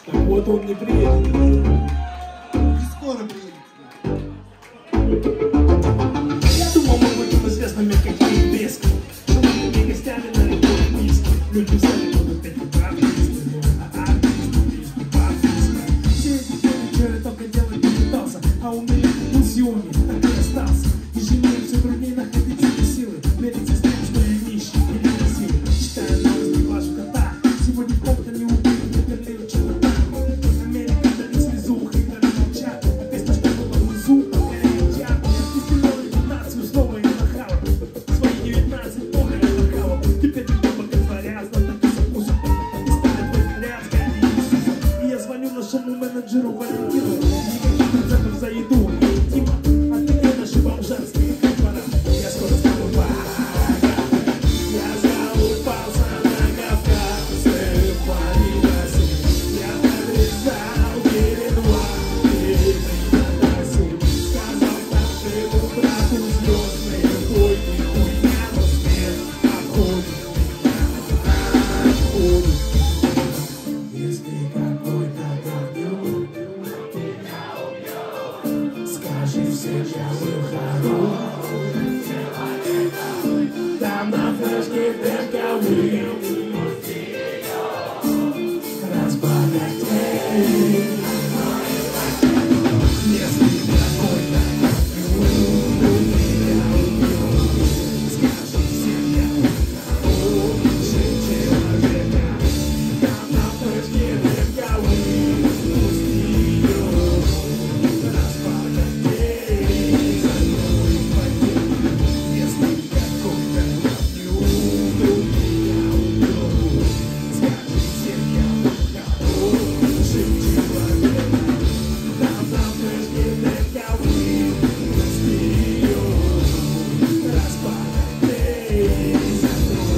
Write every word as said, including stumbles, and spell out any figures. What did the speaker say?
Так вот он не приедет. Не скоро приедет. Я думал, мы будем известными как Киевбески. Живыми гостями на любой миске. Люди в зале будут петь по-английски. А артисты по-английски. Все эти девочки только делать не пытался. А у меня был съемник, так и остался. Ежедневно все труднее находить себе силы. Мериться с тем, что я нищий или красивый. Читаю новости, глажу кота. Сегодня кого-то не убили, не перли что-то там. Америка дали слезу, хейтеры молчат. А песня, что была внизу, покоряет чат. Артисты новой нацию снова и нахава. Свои девятнадцать много и нахава. Теперь ты дома говорят, знатоки со вкусом. И ставят повторять, гони Иисуса. И я звоню нашему менеджеру Валентину. Никаких рецептов за еду. Тима, отменяй наши бомжарские корпора. Я скоро стану богатым. Я залупался на Кавказе, в Маринасе. Я подрезал перед вами на трассе. Сказал старшему брату звездный хуй, и хуйня, но смерть обходит меня, обходит. Если какой-то говнюк меня убьет, скажи всем, я был хорошим человеком. Там на флешке дырковый, разбогатей. Если какой-то говнюк меня убьет, скажи всем, я был хорошим человеком. Там на флешке дырковый, разбогатей. За мной пойдет. Если какой-то говнюк меня убьет, скажи всем, я был хорошим человеком. Там на флешке дырковый, разбогатей. За мной